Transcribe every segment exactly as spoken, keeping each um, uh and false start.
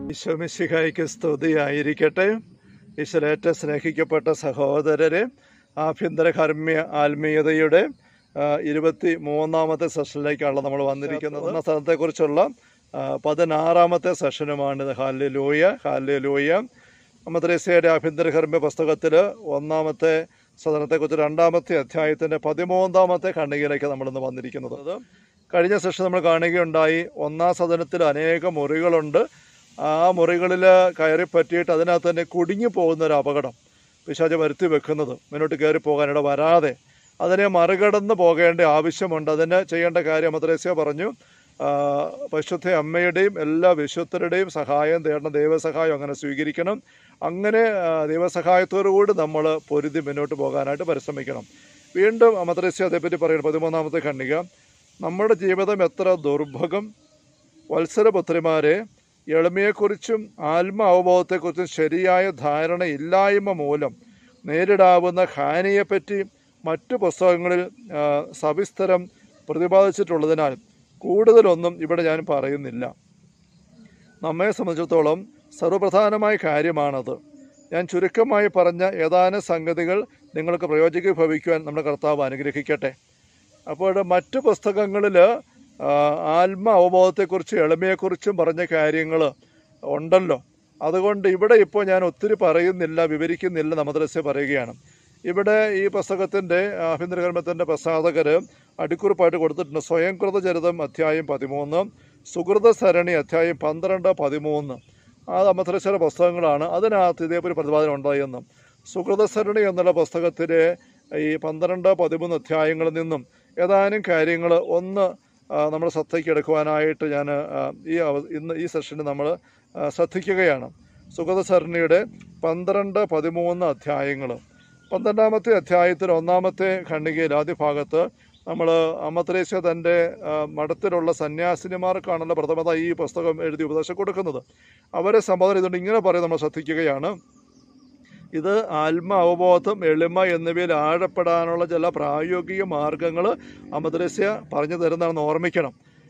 ഈശോമിശിഹായ്ക്ക് സ്തുതിയായിരിക്കട്ടെ. ഈശ്വരേറ്റ സ്നേഹിക്കപ്പെട്ട സഹോദരരെ, ആഭ്യന്തര കർമ്മ്യ ആത്മീയതയുടെ ഇരുപത്തി മൂന്നാമത്തെ സെഷനിലേക്കാണല്ലോ നമ്മൾ വന്നിരിക്കുന്നത്. എന്ന സ്ഥലത്തെക്കുറിച്ചുള്ള പതിനാറാമത്തെ സെഷനുമാണിത്. Hallelujah, hallelujah. മദ്രസയുടെ ആഭ്യന്തര കർമ്മ്യ പുസ്തകത്തിൽ ഒന്നാമത്തെ സദനത്തെക്കുറിച്ച് രണ്ടാമത്തെ അധ്യായത്തിൻ്റെ പതിമൂന്നാമത്തെ ഖണ്ഡികയിലേക്ക് നമ്മളിന്ന് വന്നിരിക്കുന്നത്. കഴിഞ്ഞ സെഷൻ നമ്മൾ കാണുകയുണ്ടായി, ഒന്നാം സദനത്തിൽ അനേക മുറികളുണ്ട്. ആ മുറികളിൽ കയറി പറ്റിയിട്ട് അതിനകത്ത് തന്നെ കുടുങ്ങി പോകുന്ന ഒരു അപകടം പിശാച് വരുത്തി വെക്കുന്നത്, മുന്നോട്ട് കയറി പോകാനിട വരാതെ അതിനെ മറികടന്ന് പോകേണ്ട ആവശ്യമുണ്ട്. അതിന് ചെയ്യേണ്ട കാര്യം മദ്രസ പറഞ്ഞു, പരിശുദ്ധ അമ്മയുടെയും എല്ലാ വിശുദ്ധരുടെയും സഹായം തേടണം, ദൈവസഹായം അങ്ങനെ സ്വീകരിക്കണം. അങ്ങനെ ദൈവസഹായത്തോടുകൂടി നമ്മൾ പൊരുതി മുന്നോട്ട് പോകാനായിട്ട് പരിശ്രമിക്കണം. വീണ്ടും മദ്രസ അതേപ്പറ്റി പറയുന്നത് പതിമൂന്നാമത്തെ ഖണ്ഡിക, നമ്മുടെ ജീവിതം എത്ര ദുർഭകം. വത്സരപുത്രിമാരെ, എളിമയെക്കുറിച്ചും ആത്മ അവബോധത്തെക്കുറിച്ചും ശരിയായ ധാരണ ഇല്ലായ്മ മൂലം നേരിടാവുന്ന ഹാനിയെപ്പറ്റി മറ്റു പുസ്തകങ്ങളിൽ സവിസ്തരം പ്രതിപാദിച്ചിട്ടുള്ളതിനാൽ കൂടുതലൊന്നും ഇവിടെ ഞാൻ പറയുന്നില്ല. നമ്മെ സംബന്ധിച്ചിടത്തോളം സർവപ്രധാനമായ കാര്യമാണത്. ഞാൻ ചുരുക്കമായി പറഞ്ഞ ഏതാനും സംഗതികൾ നിങ്ങൾക്ക് പ്രയോജക ഭവിക്കുവാൻ നമ്മുടെ കർത്താവ് അനുഗ്രഹിക്കട്ടെ. അപ്പോൾ മറ്റു പുസ്തകങ്ങളിൽ ആത്മ അവബോധത്തെക്കുറിച്ചും എളിമയെക്കുറിച്ചും പറഞ്ഞ കാര്യങ്ങൾ ഉണ്ടല്ലോ. അതുകൊണ്ട് ഇവിടെ ഇപ്പോൾ ഞാൻ ഒത്തിരി പറയുന്നില്ല, വിവരിക്കുന്നില്ല. മദ്രസ പറയുകയാണ്. ഇവിടെ ഈ പുസ്തകത്തിൻ്റെ ആഭ്യന്തര കർമ്മത്തിൻ്റെ പ്രസാധകർ അടിക്കുറിപ്പായിട്ട് കൊടുത്തിട്ടുണ്ട്. സ്വയംകൃത ചരിതം അധ്യായം പതിമൂന്ന്, സുഹൃത സരണി അധ്യായം പന്ത്രണ്ട് പതിമൂന്ന്. അത് മദ്രസയുടെ പുസ്തകങ്ങളാണ്. അതിനകത്ത് ഇതേപോലെ പ്രതിപാദനം ഉണ്ടായെന്നും സുഹൃത സരണി എന്നുള്ള പുസ്തകത്തിലെ ഈ പന്ത്രണ്ട് പതിമൂന്ന് അധ്യായങ്ങളിൽ നിന്നും ഏതാനും കാര്യങ്ങൾ ഒന്ന് നമ്മൾ ശ്രദ്ധയ്ക്ക് എടുക്കുവാനായിട്ട് ഞാൻ ഈ ഇന്ന് ഈ സെഷനിൽ നമ്മൾ ശ്രദ്ധിക്കുകയാണ്. സുഗത സരണിയുടെ പന്ത്രണ്ട് പതിമൂന്ന് അധ്യായങ്ങൾ. പന്ത്രണ്ടാമത്തെ അധ്യായത്തിൽ ഒന്നാമത്തെ ഖണ്ഡികയിൽ ആദ്യ ഭാഗത്ത് നമ്മൾ അമ്മത്രേസ്യ തൻ്റെ മഠത്തിലുള്ള സന്യാസിനിമാർക്കാണല്ലോ പ്രഥമത ഈ പുസ്തകം എഴുതി ഉപദേശം കൊടുക്കുന്നത്. അവരെ സംബോധന ചെയ്തുകൊണ്ട് ഇങ്ങനെ പറയും, നമ്മൾ ശ്രദ്ധിക്കുകയാണ്. ഇത് ആത്മ അവബോധം, എളിമ എന്നിവയിൽ ആഴപ്പെടാനുള്ള ചില പ്രായോഗിക മാർഗങ്ങൾ അമദ്രസ്യ പറഞ്ഞു തരുന്നതാണെന്ന് ഓർമ്മിക്കണം.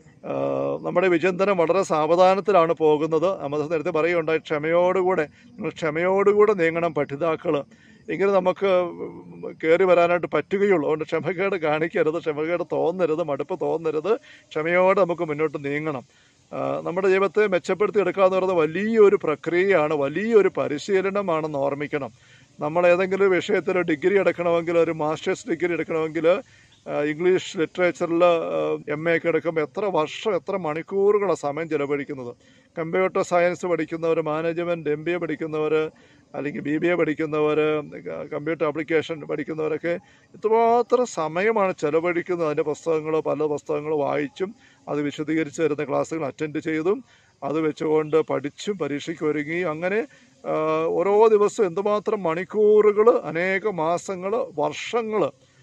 നമ്മുടെ വിചിന്തനം വളരെ സാവധാനത്തിലാണ് പോകുന്നത്. അമദ്രസ്യ നേരത്തെ പറയുകയുണ്ടായി, ക്ഷമയോടുകൂടെ നിങ്ങൾ ക്ഷമയോടുകൂടെ നീങ്ങണം പഠിതാക്കൾ, എങ്കിലും നമുക്ക് കയറി വരാനായിട്ട് പറ്റുകയുള്ളൂ. അതുകൊണ്ട് ക്ഷമകേട് കാണിക്കരുത്, ക്ഷമകേട് തോന്നരുത്, മടുപ്പ് തോന്നരുത്. ക്ഷമയോടെ നമുക്ക് മുന്നോട്ട് നീങ്ങണം. നമ്മുടെ ജീവിതത്തെ മെച്ചപ്പെടുത്തി എടുക്കുക എന്ന് പറയുന്നത് വലിയൊരു പ്രക്രിയയാണ്, വലിയൊരു പരിശീലനമാണെന്ന് ഓർമ്മിക്കണം. നമ്മൾ ഏതെങ്കിലും വിഷയത്തിൽ ഡിഗ്രി എടുക്കണമെങ്കിൽ, ഒരു മാസ്റ്റേഴ്സ് ഡിഗ്രി എടുക്കണമെങ്കിൽ, ഇംഗ്ലീഷ് ലിറ്ററേച്ചറിൽ എം എ ഒക്കെ എടുക്കുമ്പോൾ എത്ര വർഷം എത്ര മണിക്കൂറുകളാണ് സമയം ചിലവഴിക്കുന്നത്. കമ്പ്യൂട്ടർ സയൻസ് പഠിക്കുന്നവർ, മാനേജ്മെൻറ്റ് എം ബി എ പഠിക്കുന്നവർ, അല്ലെങ്കിൽ ബി ബി എ പഠിക്കുന്നവർ, കമ്പ്യൂട്ടർ ആപ്ലിക്കേഷൻ പഠിക്കുന്നവരൊക്കെ ഇത്രമാത്രം സമയമാണ് ചിലവഴിക്കുന്നത്. അതിൻ്റെ പുസ്തകങ്ങൾ പല പുസ്തകങ്ങൾ വായിച്ചും അത് വിശദീകരിച്ച് തരുന്ന ക്ലാസ്സുകൾ അറ്റൻഡ് ചെയ്തും അത് വെച്ചുകൊണ്ട് പഠിച്ചും പരീക്ഷയ്ക്ക് ഒരുങ്ങി അങ്ങനെ ഓരോ ദിവസവും എന്തുമാത്രം മണിക്കൂറുകൾ, അനേക മാസങ്ങൾ, വർഷങ്ങൾ,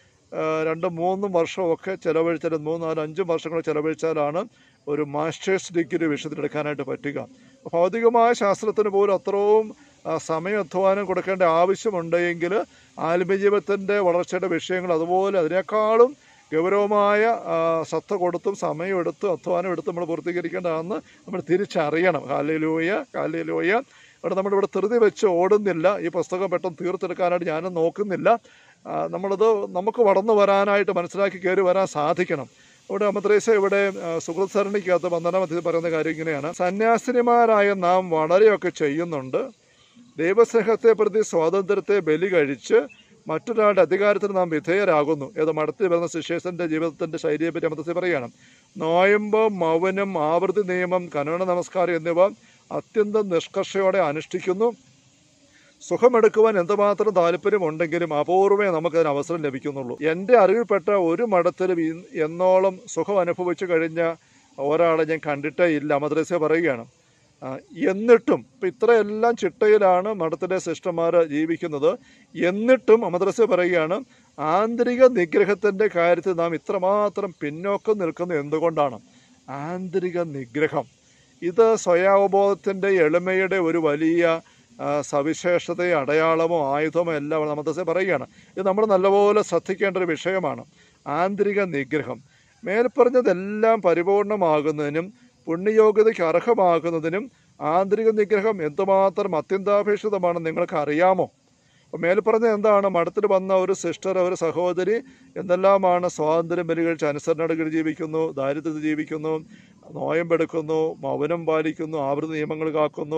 രണ്ടും മൂന്നും വർഷമൊക്കെ ചിലവഴിച്ചാൽ, മൂന്ന് നാല് അഞ്ചും വർഷങ്ങൾ ചിലവഴിച്ചാലാണ് ഒരു മാസ്റ്റേഴ്സ് ഡിഗ്രി വിഷയത്തിലെടുക്കാനായിട്ട് പറ്റുക. ഭൗതികമായ ശാസ്ത്രത്തിന് പോലും അത്രയും സമയം അധ്വാനം കൊടുക്കേണ്ട ആവശ്യമുണ്ടെങ്കിൽ ആത്മജീവിതത്തിൻ്റെ വളർച്ചയുടെ വിഷയങ്ങൾ അതുപോലെ അതിനേക്കാളും ഗൗരവമായ ശ്രദ്ധ കൊടുത്തും സമയമെടുത്തും അധ്വാനം എടുത്തും നമ്മൾ പൂർത്തീകരിക്കേണ്ടതാണെന്ന് നമ്മൾ തിരിച്ചറിയണം. Hallelujah, hallelujah. ഇവിടെ നമ്മളിവിടെ ധൃതി വെച്ച് ഓടുന്നില്ല. ഈ പുസ്തകം പെട്ടെന്ന് തീർത്തെടുക്കാനായിട്ട് ഞാനും നോക്കുന്നില്ല. നമ്മളത് നമുക്ക് വളർന്നു വരാനായിട്ട് മനസ്സിലാക്കി കയറി വരാൻ സാധിക്കണം. ഇവിടെ മദ്രസ ഇവിടെ സുഹൃത് സരണിക്കകത്ത് പന്ത്രണ്ടാമത്തെ പറയുന്ന കാര്യം ഇങ്ങനെയാണ്: സന്യാസിനിമാരായ നാം വളരെയൊക്കെ ചെയ്യുന്നുണ്ട്. ദൈവസ്നേഹത്തെ പ്രതി സ്വാതന്ത്ര്യത്തെ ബലി കഴിച്ച് മറ്റൊരാളുടെ അധികാരത്തിന് നാം വിധേയരാകുന്നു. ഏത് മഠത്തിൽ വരുന്ന ശിഷ്യന്റെ ജീവിതത്തിൻ്റെ ശൈലിയെപ്പറ്റി മദ്രസ പറയുകയാണ്. നോയമ്പ്, മൗനം, ആവൃത്തി നിയമം, കനോന നമസ്കാരം എന്നിവ അത്യന്തം നിഷ്കർഷയോടെ അനുഷ്ഠിക്കുന്നു. സുഖമെടുക്കുവാൻ എന്തുമാത്രം താല്പര്യമുണ്ടെങ്കിലും അപൂർവമേ നമുക്കതിന് അവസരം ലഭിക്കുന്നുള്ളൂ. എൻ്റെ അറിവിൽപ്പെട്ട ഒരു മഠത്തിലും എന്നോളം സുഖം അനുഭവിച്ചു കഴിഞ്ഞ ഒരാളെ ഞാൻ കണ്ടിട്ടേ ഇല്ല. മദ്രസ പറയുകയാണ്. എന്നിട്ടും ഇപ്പം ഇത്രയെല്ലാം ചിട്ടയിലാണ് മഠത്തിലെ സിസ്റ്റർമാർ ജീവിക്കുന്നത്. എന്നിട്ടും മദ്രസ പറയുകയാണ്, ആന്തരിക നിഗ്രഹത്തിൻ്റെ കാര്യത്തിൽ നാം ഇത്രമാത്രം പിന്നോക്കം നിൽക്കുന്നത് എന്തുകൊണ്ടാണ്? ആന്തരിക നിഗ്രഹം ഇത് സ്വയാവബോധത്തിൻ്റെ എളിമയുടെ ഒരു വലിയ സവിശേഷതയോ അടയാളമോ ആയുധമോ എല്ലാം മദ്രസ പറയുകയാണ്. ഇത് നമ്മൾ നല്ലപോലെ ശ്രദ്ധിക്കേണ്ട ഒരു വിഷയമാണ്. ആന്തരിക നിഗ്രഹം മേൽപ്പറഞ്ഞതെല്ലാം പരിപൂർണമാകുന്നതിനും പുണ്യയോഗ്യതയ്ക്ക് അർഹമാകുന്നതിനും ആന്തരിക നിഗ്രഹം എന്തുമാത്രം അത്യന്താപേക്ഷിതമാണെന്ന് നിങ്ങൾക്ക് അറിയാമോ? അപ്പോൾ മേൽപ്പറഞ്ഞ എന്താണ്? മഠത്തിൽ വന്ന ഒരു സിസ്റ്റർ, ഒരു സഹോദരി എന്തെല്ലാമാണ് സ്വാതന്ത്ര്യം ബലികഴിച്ച് അനുസരണകൾ ജീവിക്കുന്നു, ദാരിദ്ര്യത്തിൽ ജീവിക്കുന്നു, നോയമ്പെടുക്കുന്നു, മൗനം പാലിക്കുന്നു, ആവൃത്തി നിയമങ്ങൾ കാക്കുന്നു,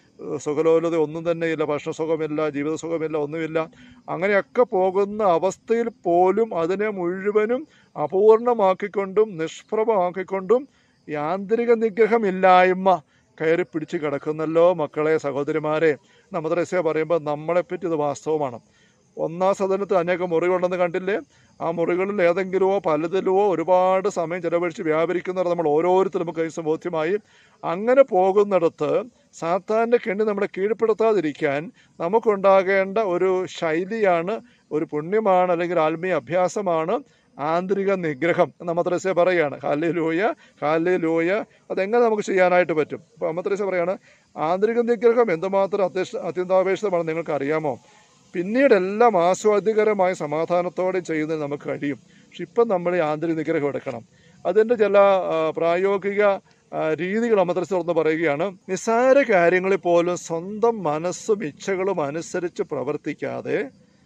സുഖലോലത ഒന്നും തന്നെയില്ല, ഭക്ഷണസുഖമില്ല, ജീവിതസുഖമില്ല, ഒന്നുമില്ല. അങ്ങനെയൊക്കെ പോകുന്ന അവസ്ഥയിൽ പോലും അതിനെ മുഴുവനും അപൂർണമാക്കിക്കൊണ്ടും നിഷ്പ്രഭമാക്കിക്കൊണ്ടും ഈ ആന്തരിക നിഗ്രഹമില്ലായ്മ കയറി പിടിച്ച് കിടക്കുന്നല്ലോ മക്കളെ, സഹോദരിമാരെ. നമ്മദ്രസ്യ പറയുമ്പോൾ നമ്മളെപ്പറ്റി ഇത് വാസ്തവമാണ്. ഒന്നാം സദനത്തിൽ അനേകം മുറികളുണ്ടെന്ന് കണ്ടില്ലേ? ആ മുറികളിൽ ഏതെങ്കിലുമോ പലതിലുമോ ഒരുപാട് സമയം ചിലവഴിച്ച് വ്യാപരിക്കുന്നവർ നമ്മൾ ഓരോരുത്തരും നമുക്ക് കഴിച്ച ബോധ്യമായി. അങ്ങനെ പോകുന്നിടത്ത് സാത്താൻ്റെ കെണി നമ്മളെ കീഴ്പ്പെടുത്താതിരിക്കാൻ നമുക്കുണ്ടാകേണ്ട ഒരു ശൈലിയാണ്, ഒരു പുണ്യമാണ്, അല്ലെങ്കിൽ ആത്മീയ അഭ്യാസമാണ് ആന്തരിക നിഗ്രഹം. നമ്മദ്രസ്യ പറയുകയാണ്. Hallelujah, hallelujah. അതെങ്ങനെ നമുക്ക് ചെയ്യാനായിട്ട് പറ്റും? അപ്പോൾ നമ്മദ്രസ്യ പറയുകയാണ്, ആന്തരിക നിഗ്രഹം എന്തുമാത്രം അത്യക്ഷ അത്യന്താപേക്ഷിതമാണെന്ന് നിങ്ങൾക്ക് അറിയാമോ? പിന്നീട് എല്ലാം ആസ്വാദ്യകരമായ സമാധാനത്തോടെ ചെയ്യുന്നതിന് നമുക്ക് കഴിയും. പക്ഷെ ഇപ്പം നമ്മൾ ഈ ആന്തരിക നിഗ്രഹം എടുക്കണം. അതിൻ്റെ ചില പ്രായോഗിക രീതികൾ അമദ്രസ തുറന്ന് പറയുകയാണ്. നിസ്സാര കാര്യങ്ങളിൽ പോലും സ്വന്തം മനസ്സും ഇച്ഛകളും അനുസരിച്ച് പ്രവർത്തിക്കാതെ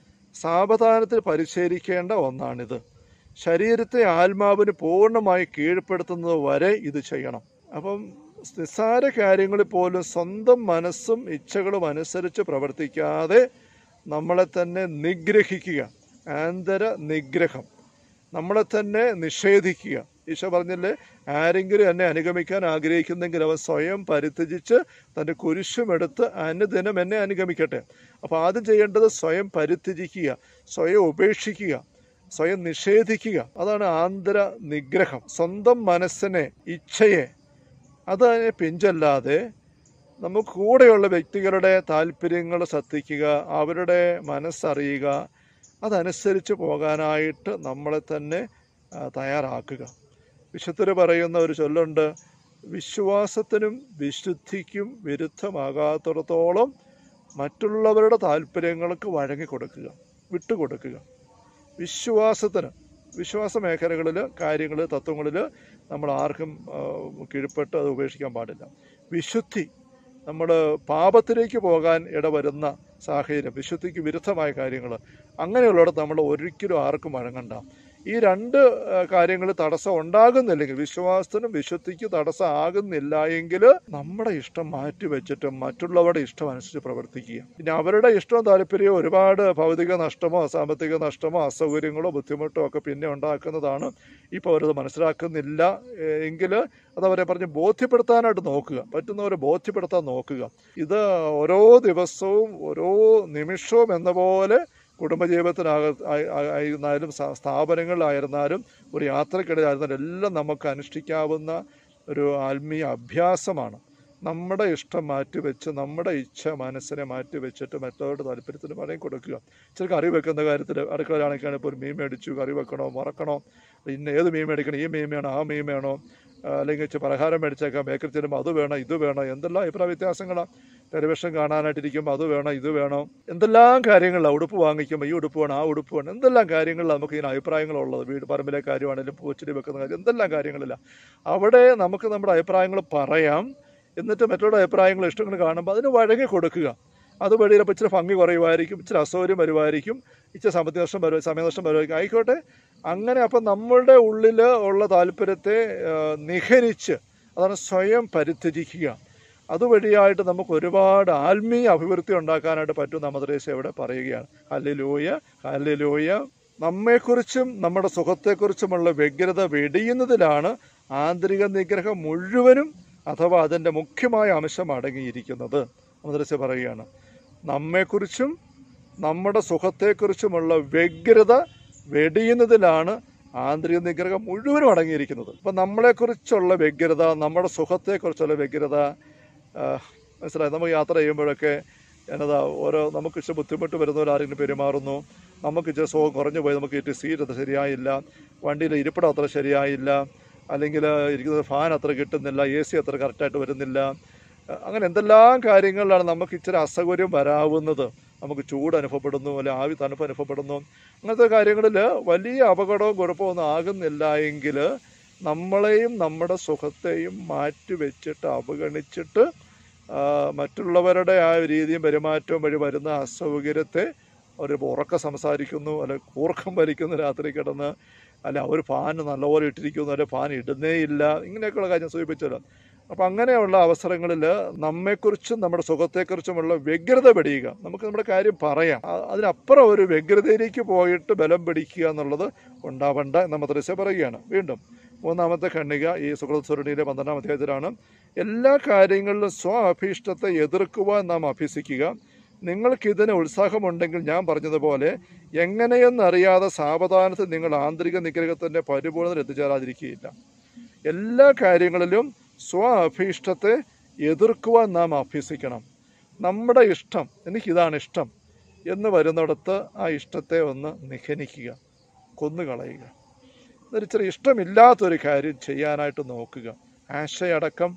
സാവധാനത്തിൽ പരിശീലിക്കേണ്ട ഒന്നാണിത്. ശരീരത്തെ ആത്മാവിന് പൂർണ്ണമായി കീഴ്പ്പെടുത്തുന്നത് വരെ ഇത് ചെയ്യണം. അപ്പം നിസ്സാര കാര്യങ്ങളിൽ പോലും സ്വന്തം മനസ്സും ഇച്ഛകളും അനുസരിച്ച് പ്രവർത്തിക്കാതെ നമ്മളെ തന്നെ നിഗ്രഹിക്കുക, ആന്തര നിഗ്രഹം, നമ്മളെ തന്നെ നിഷേധിക്കുക. ഈശോ പറഞ്ഞില്ലേ, ആരെങ്കിലും എന്നെ അനുഗമിക്കാൻ ആഗ്രഹിക്കുന്നെങ്കിൽ അവൻ സ്വയം പരിത്യജിച്ച് തൻ്റെ കുരിശുമെടുത്ത് അനുദിനം എന്നെ അനുഗമിക്കട്ടെ. അപ്പോൾ ആദ്യം ചെയ്യേണ്ടത് സ്വയം പരിത്യജിക്കുക, സ്വയം ഉപേക്ഷിക്കുക, സ്വയം നിഷേധിക്കുക. അതാണ് ആന്തര നിഗ്രഹം. സ്വന്തം മനസ്സിനെ, ഇച്ഛയെ അതിനെ പിഞ്ചല്ലാതെ നമുക്ക് കൂടെയുള്ള വ്യക്തികളുടെ താല്പര്യങ്ങൾ ശ്രദ്ധിക്കുക, അവരുടെ മനസ്സറിയുക, അതനുസരിച്ച് പോകാനായിട്ട് നമ്മളെ തന്നെ തയ്യാറാക്കുക. വിശുദ്ധർ പറയുന്ന ഒരു ചൊല്ലുണ്ട്, വിശ്വാസത്തിനും വിശുദ്ധിക്കും വിരുദ്ധമാകാത്തിടത്തോളം മറ്റുള്ളവരുടെ താല്പര്യങ്ങൾക്ക് വഴങ്ങിക്കൊടുക്കുക, വിട്ടുകൊടുക്കുക. വിശ്വാസത്തിന്, വിശ്വാസ മേഖലകളിൽ, കാര്യങ്ങൾ, തത്വങ്ങളിൽ നമ്മൾ ആർക്കും കീഴ്പ്പെട്ട് അത് ഉപേക്ഷിക്കാൻ പാടില്ല. വിശുദ്ധി, നമ്മൾ പാപത്തിലേക്ക് പോകാൻ ഇടവരുന്ന സാഹചര്യം, വിശുദ്ധിക്ക് വിരുദ്ധമായ കാര്യങ്ങൾ, അങ്ങനെയുള്ളിടത്ത് നമ്മൾ ഒരിക്കലും ആർക്കും വഴങ്ങണ്ട. ഈ രണ്ട് കാര്യങ്ങൾ തടസ്സം ഉണ്ടാകുന്നില്ലെങ്കിൽ, വിശ്വാസത്തിനും വിശുദ്ധിക്ക് തടസ്സം ആകുന്നില്ല എങ്കിൽ നമ്മുടെ ഇഷ്ടം മാറ്റി വെച്ചിട്ട് മറ്റുള്ളവരുടെ ഇഷ്ടം അനുസരിച്ച് പ്രവർത്തിക്കുക. പിന്നെ അവരുടെ ഇഷ്ടവും താല്പര്യവും ഒരുപാട് ഭൗതിക നഷ്ടമോ സാമ്പത്തിക നഷ്ടമോ അസൗകര്യങ്ങളോ ബുദ്ധിമുട്ടോ ഒക്കെ പിന്നെ ഉണ്ടാക്കുന്നതാണ്. ഇപ്പോൾ അവരത് മനസ്സിലാക്കുന്നില്ല എങ്കിൽ അതവരെ പറഞ്ഞ് ബോധ്യപ്പെടുത്താനായിട്ട് നോക്കുക, പറ്റുന്നവരെ ബോധ്യപ്പെടുത്താൻ നോക്കുക. ഇത് ഓരോ ദിവസവും ഓരോ നിമിഷവും എന്ന പോലെ കുടുംബജീവിതത്തിനായിരുന്നാലും സ്ഥാപനങ്ങളിലായിരുന്നാലും ഒരു യാത്രക്കിടയിലായിരുന്നാലും എല്ലാം നമുക്ക് അനുഷ്ഠിക്കാവുന്ന ഒരു ആത്മീയ അഭ്യാസമാണ്. നമ്മുടെ ഇഷ്ടം മാറ്റിവെച്ച്, നമ്മുടെ ഇച്ഛ മനസ്സിനെ മാറ്റി വെച്ചിട്ട് മറ്റുള്ളവരുടെ താല്പര്യത്തിന് പറയും കൊടുക്കുക. ചില കറി വെക്കുന്ന കാര്യത്തിൽ അടുക്കളയിലാണെങ്കിലാണ് ഇപ്പോൾ ഒരു മീൻ മേടിച്ചു, കറി വെക്കണോ മറക്കണോ, ഇന്ന് ഏത് മീൻ മേടിക്കണം, ഈ മീൻ വേണോ ആ മീൻ വേണോ, അല്ലെങ്കിൽ പലഹാരം മേടിച്ചേക്കാം, ബേക്കറി ചെല്ലുമ്പോൾ അത് വേണം ഇത് വേണം, എന്തെല്ലാം അഭിപ്രായ വ്യത്യാസങ്ങളാണ്. ടെലിവിഷൻ കാണാനായിട്ടിരിക്കുമ്പോൾ അത് വേണം ഇത് വേണം, എന്തെല്ലാം കാര്യങ്ങളിലാണ്. ഉടുപ്പ് വാങ്ങിക്കുമ്പോൾ ഈ ഉടുപ്പ് വേണം ആ ഉടുപ്പ് വേണം, എന്തെല്ലാം കാര്യങ്ങളിലാണ് നമുക്ക് ഇതിന് അഭിപ്രായങ്ങളുള്ളത്. വീട് പറമ്പിലെ കാര്യമാണെങ്കിലും പൂച്ചെടി വെക്കുന്ന കാര്യം, എന്തെല്ലാം കാര്യങ്ങളില്ല. അവിടെ നമുക്ക് നമ്മുടെ അഭിപ്രായങ്ങൾ പറയാം. എന്നിട്ട് മറ്റുള്ള അഭിപ്രായങ്ങൾ ഇഷ്ടങ്ങൾ കാണുമ്പോൾ അതിന് വഴങ്ങി കൊടുക്കുക. അതുവഴി ചിലപ്പോൾ ഇച്ചിരി ഭംഗി കുറയുമായിരിക്കും, ഇച്ചിരി അസൗകര്യം വരുമായിരിക്കും, ഇച്ചിരി സാമ്പത്തിക നഷ്ടം വരും, സമയനഷ്ടം വരുമായിരിക്കും, ആയിക്കോട്ടെ. അങ്ങനെ അപ്പം നമ്മളുടെ ഉള്ളിൽ ഉള്ള താല്പര്യത്തെ നിഹരിച്ച്, അതാണ് സ്വയം പരിത്യജിക്കുക. അതുവഴിയായിട്ട് നമുക്ക് ഒരുപാട് ആത്മീയ അഭിവൃദ്ധി ഉണ്ടാക്കാനായിട്ട് പറ്റും. നമ്മദ്രേശ ഇവിടെ പറയുകയാണ്. Hallelujah, hallelujah. നമ്മെക്കുറിച്ചും നമ്മുടെ സുഖത്തെക്കുറിച്ചുമുള്ള വ്യഗ്രത വെടിയുന്നതിലാണ് ആന്തരിക നിഗ്രഹം മുഴുവനും അഥവാ അതിൻ്റെ മുഖ്യമായ അംശം അടങ്ങിയിരിക്കുന്നത്. നമ്മദ്രേശ പറയുകയാണ്, നമ്മെക്കുറിച്ചും നമ്മുടെ സുഖത്തെക്കുറിച്ചുമുള്ള വ്യഗ്രത വെടിയുന്നതിലാണ് ആന്തരിക നിഗ്രഹം മുഴുവനും അടങ്ങിയിരിക്കുന്നത്. അപ്പം നമ്മളെക്കുറിച്ചുള്ള വ്യഗ്രത, നമ്മുടെ സുഖത്തെക്കുറിച്ചുള്ള വ്യഗ്രത മനസ്സിലായി. നമുക്ക് യാത്ര ചെയ്യുമ്പോഴൊക്കെ എന്നതാ ഓരോ നമുക്ക് ഇച്ചിരി ബുദ്ധിമുട്ട് വരുന്നവർ ആരെങ്കിലും പെരുമാറുന്നു, നമുക്ക് ഇച്ചിരി സുഖം കുറഞ്ഞു പോയി, നമുക്ക് ഇച്ചിരി സീറ്റ് അത്ര ശരിയായില്ല, വണ്ടിയിൽ ഇരിപ്പിടം അത്ര ശരിയായില്ല, അല്ലെങ്കിൽ ഇരിക്കുന്നത് ഫാൻ അത്ര കിട്ടുന്നില്ല, എ സി അത്ര കറക്റ്റായിട്ട് വരുന്നില്ല, അങ്ങനെ എന്തെല്ലാം കാര്യങ്ങളിലാണ് നമുക്ക് ഇച്ചിരി അസൗകര്യം വരാവുന്നത്. നമുക്ക് ചൂട് അനുഭവപ്പെടുന്നു, അല്ലെ ആവി തണുപ്പ് അനുഭവപ്പെടുന്നു. അങ്ങനത്തെ കാര്യങ്ങളിൽ വലിയ അപകടവും കുഴപ്പമോ ഒന്നും ആകുന്നില്ല എങ്കിൽ നമ്മളെയും നമ്മുടെ സുഖത്തെയും മാറ്റി വെച്ചിട്ട് അവഗണിച്ചിട്ട് മറ്റുള്ളവരുടെ ആ രീതിയും പെരുമാറ്റവും വഴി വരുന്ന അസൗകര്യത്തെ അവർ ഉറക്ക സംസാരിക്കുന്നു, അല്ലെ കൂർക്കം വലിക്കുന്നു രാത്രി കിടന്ന്, അല്ല ഒരു ഫാൻ നല്ലപോലെ ഇട്ടിരിക്കുന്നു, അല്ലെ ഫാൻ ഇടുന്നേ ഇല്ല, ഇങ്ങനെയൊക്കെയുള്ള കാര്യം സൂചിപ്പിച്ചല്ലോ. അപ്പം അങ്ങനെയുള്ള അവസരങ്ങളിൽ നമ്മെക്കുറിച്ചും നമ്മുടെ സുഖത്തെക്കുറിച്ചുമുള്ള വ്യഗ്രത പിടിയുക. നമുക്ക് നമ്മുടെ കാര്യം പറയാം, അതിനപ്പുറം ഒരു വ്യഗ്രതയിലേക്ക് പോയിട്ട് ബലം പിടിക്കുക എന്നുള്ളത് ഉണ്ടാവണ്ട എന്ന് മദ്രസ പറയുകയാണ്. വീണ്ടും മൂന്നാമത്തെ ഖണ്ഡിക ഈ സുഹൃത്സ്വരണിയിലെ പന്ത്രണ്ടാം അധ്യായത്തിലാണ്. എല്ലാ കാര്യങ്ങളിലും സ്വ അഭീഷ്ടത്തെ എതിർക്കുവാൻ നാം അഭ്യസിക്കുക. നിങ്ങൾക്കിതിന് ഉത്സാഹമുണ്ടെങ്കിൽ ഞാൻ പറഞ്ഞതുപോലെ എങ്ങനെയെന്നറിയാതെ സാവധാനത്തിൽ നിങ്ങൾ ആന്തരിക നിഗ്രഹത്തിൻ്റെ പരിപൂർണ്ണതയിൽ എത്തിച്ചേരാതിരിക്കുകയില്ല. എല്ലാ കാര്യങ്ങളിലും സ്വ അഭീഷ്ടത്തെ എതിർക്കുവാൻ നാം അഭ്യസിക്കണം. നമ്മുടെ ഇഷ്ടം, എനിക്കിതാണ് ഇഷ്ടം എന്ന് വരുന്നിടത്ത് ആ ഇഷ്ടത്തെ ഒന്ന് നിഹനിക്കുക, കൊന്നുകളയുക. എന്നൊരു ചെറിയ ഇഷ്ടമില്ലാത്തൊരു കാര്യം ചെയ്യാനായിട്ട് നോക്കുക. ആശയടക്കം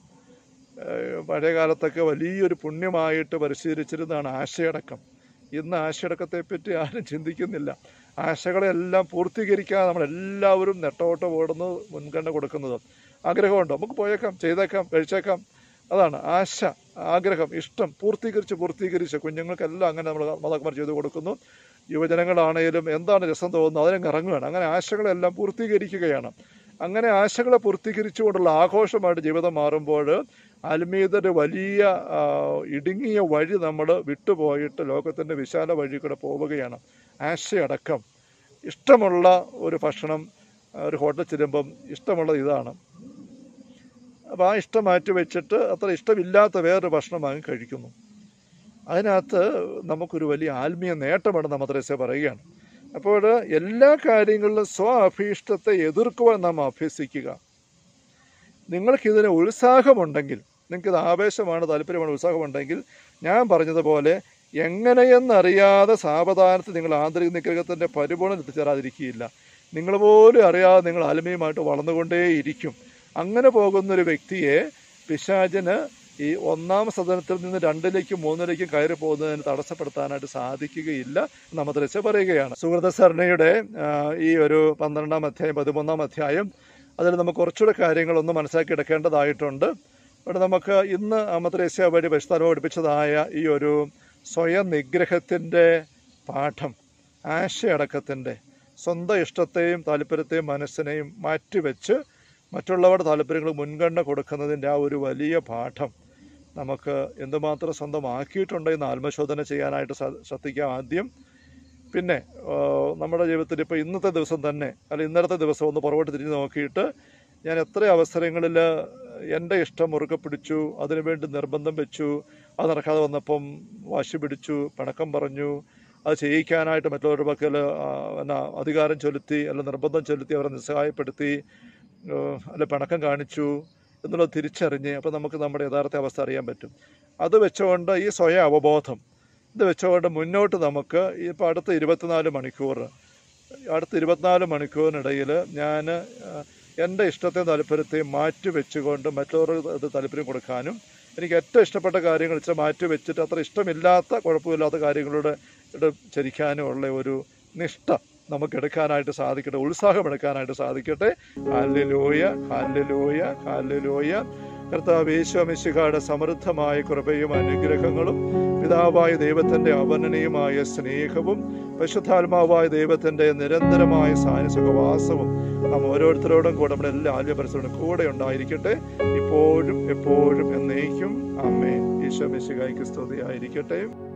പഴയ കാലത്തൊക്കെ വലിയൊരു പുണ്യമായിട്ട് പരിശീലിച്ചിരുന്നതാണ് ആശയടക്കം. ഇന്ന് ആശയടക്കത്തെപ്പറ്റി ആരും ചിന്തിക്കുന്നില്ല. ആശകളെല്ലാം പൂർത്തീകരിക്കാൻ നമ്മളെല്ലാവരും നെട്ടോട്ട് ഓടുന്നത്, മുൻഗണന കൊടുക്കുന്നത്. ആഗ്രഹമുണ്ടോ, നമുക്ക് പോയേക്കാം, ചെയ്തേക്കാം, കഴിച്ചേക്കാം, അതാണ് ആശ, ആഗ്രഹം, ഇഷ്ടം പൂർത്തീകരിച്ച് പൂർത്തീകരിച്ച് കുഞ്ഞുങ്ങൾക്കെല്ലാം അങ്ങനെ നമ്മൾ മാതാക്കന്മാർ ചെയ്തു കൊടുക്കുന്നു. യുവജനങ്ങളാണേലും എന്താണ് രസം തോന്നുന്നത് അതിനങ്ങ് ഇറങ്ങുകയാണ്. അങ്ങനെ ആശകളെല്ലാം പൂർത്തീകരിക്കുകയാണ്. അങ്ങനെ ആശകളെ പൂർത്തീകരിച്ചുകൊണ്ടുള്ള ആഘോഷമായിട്ട് ജീവിതം മാറുമ്പോൾ ആത്മീയതയുടെ വലിയ ഇടുങ്ങിയ വഴി നമ്മൾ വിട്ടുപോയിട്ട് ലോകത്തിൻ്റെ വിശാല വഴി കൂടെ പോവുകയാണ്. ആശയടക്കം, ഇഷ്ടമുള്ള ഒരു ഭക്ഷണം ഒരു ഹോട്ടലിൽ ചെല്ലുമ്പം ഇഷ്ടമുള്ളത് ഇതാണ്, അപ്പോൾ ആ ഇഷ്ടം മാറ്റി വെച്ചിട്ട് അത്ര ഇഷ്ടമില്ലാത്ത വേറൊരു ഭക്ഷണം വാങ്ങി കഴിക്കുന്നു. അതിനകത്ത് നമുക്കൊരു വലിയ ആത്മീയ നേട്ടമാണ് മദ്രസ പറയുകയാണ്. അപ്പോൾ എല്ലാ കാര്യങ്ങളിലും സ്വ അഭീഷ്ടത്തെ എതിർക്കുവാൻ നാം അഭ്യസിക്കുക. നിങ്ങൾക്കിതിന് ഉത്സാഹമുണ്ടെങ്കിൽ, നിങ്ങൾക്കിത് ആവേശമാണ്, താല്പര്യമാണ്, ഉത്സാഹമുണ്ടെങ്കിൽ ഞാൻ പറഞ്ഞതുപോലെ എങ്ങനെയെന്നറിയാതെ സാവധാനത്തിൽ നിങ്ങൾ ആന്തരിക നിഗ്രഹത്തിൻ്റെ പരിപൂർണ്ണത എത്തിച്ചേരാതിരിക്കുകയില്ല. നിങ്ങൾ പോലും അറിയാതെ നിങ്ങൾ ആത്മീയമായിട്ട് വളർന്നുകൊണ്ടേയിരിക്കും. അങ്ങനെ പോകുന്നൊരു വ്യക്തിയെ പിശാചിന് ഈ ഒന്നാം സദനത്തിൽ നിന്ന് രണ്ടിലേക്കും മൂന്നിലേക്കും കയറി പോകുന്നതിന് തടസ്സപ്പെടുത്താനായിട്ട് സാധിക്കുകയില്ല എന്ന് മദ്രസ പറയുകയാണ്. സുഹൃതസരണിയുടെ ഈ ഒരു പന്ത്രണ്ടാം അധ്യായം പതിമൂന്നാം അധ്യായം അതിൽ നമുക്ക് കുറച്ചുകൂടെ കാര്യങ്ങളൊന്ന് മനസ്സിലാക്കി എടുക്കേണ്ടതായിട്ടുണ്ട്. അവിടെ നമുക്ക് ഇന്ന് മദ്രസ വഴി പരിശുദ്ധാത്മ പഠിപ്പിച്ചതായ ഈ ഒരു സ്വയം നിഗ്രഹത്തിൻ്റെ പാഠം, ആശയടക്കത്തിൻ്റെ, സ്വന്തം ഇഷ്ടത്തെയും താല്പര്യത്തെയും മനസ്സിനെയും മാറ്റിവെച്ച് മറ്റുള്ളവരുടെ താല്പര്യങ്ങൾ മുൻഗണന കൊടുക്കുന്നതിൻ്റെ ആ ഒരു വലിയ പാഠം നമുക്ക് എന്തുമാത്രം സ്വന്തമാക്കിയിട്ടുണ്ട് എന്ന് ആത്മശോധന ചെയ്യാനായിട്ട് ശ്രദ്ധിക്കാം ആദ്യം. പിന്നെ നമ്മുടെ ജീവിതത്തിൽ ഇപ്പോൾ ഇന്നത്തെ ദിവസം തന്നെ, അല്ല ഇന്നലത്തെ ദിവസം ഒന്ന് പുറകോട്ട് തിരിഞ്ഞ് നോക്കിയിട്ട് ഞാൻ എത്ര അവസരങ്ങളിൽ എൻ്റെ ഇഷ്ടം മുറുകെ പിടിച്ചു, അതിനുവേണ്ടി നിർബന്ധം വെച്ചു, അത് നടക്കാതെ വന്നപ്പം വാശി പിടിച്ചു, പിണക്കം പറഞ്ഞു, അത് ചെയ്യിക്കാനായിട്ട് മറ്റുള്ളവരുടെ പക്കൽ എന്നാ അധികാരം ചെലുത്തി, അല്ല നിർബന്ധം ചെലുത്തി, അവരെ നിസ്സഹായപ്പെടുത്തി, അല്ല പിണക്കം കാണിച്ചു എന്നുള്ളത് തിരിച്ചറിഞ്ഞ് അപ്പോൾ നമുക്ക് നമ്മുടെ യഥാർത്ഥ അവസ്ഥ അറിയാൻ പറ്റും. അത് വെച്ചുകൊണ്ട് ഈ സ്വയം അവബോധം ഇത് വെച്ചുകൊണ്ട് മുന്നോട്ട് നമുക്ക് ഇപ്പോൾ അടുത്ത ഇരുപത്തിനാല് മണിക്കൂർ അടുത്ത ഇരുപത്തിനാല് മണിക്കൂറിനിടയിൽ ഞാൻ എൻ്റെ ഇഷ്ടത്തെയും താല്പര്യത്തെയും മാറ്റി വെച്ചുകൊണ്ട് മറ്റുള്ളവർക്ക് താല്പര്യം കൊടുക്കാനും, എനിക്ക് ഏറ്റവും ഇഷ്ടപ്പെട്ട കാര്യങ്ങൾ ഇച്ചിരി മാറ്റി വെച്ചിട്ട് അത്ര ഇഷ്ടമില്ലാത്ത കുഴപ്പമില്ലാത്ത കാര്യങ്ങളുടെ ചരിക്കാനുമുള്ള ഒരു നിഷ്ഠ നമുക്കെടുക്കാനായിട്ട് സാധിക്കട്ടെ, ഉത്സാഹമെടുക്കാനായിട്ട് സാധിക്കട്ടെ. Hallelujah, hallelujah, hallelujah. കർത്താവ് യേശു മിശിഹായുടെ സമൃദ്ധമായ കൃപയും അനുഗ്രഹങ്ങളും പിതാവായ ദൈവത്തിൻ്റെ അവർണ്ണനീയമായ സ്നേഹവും പരിശുദ്ധാത്മാവായ ദൈവത്തിൻ്റെ നിരന്തരമായ സാന്നിധ്യവാസവും നാം ഓരോരുത്തരോടും കൂടെ നമ്മുടെ എല്ലാ ആത്മീയപരിസരത്തോടും കൂടെ ഉണ്ടായിരിക്കട്ടെ, ഇപ്പോഴും എപ്പോഴും എന്നേക്കും. ആമേൻ. യേശു മിശിഹായ്ക്ക് സ്തുതിയായിരിക്കട്ടെ.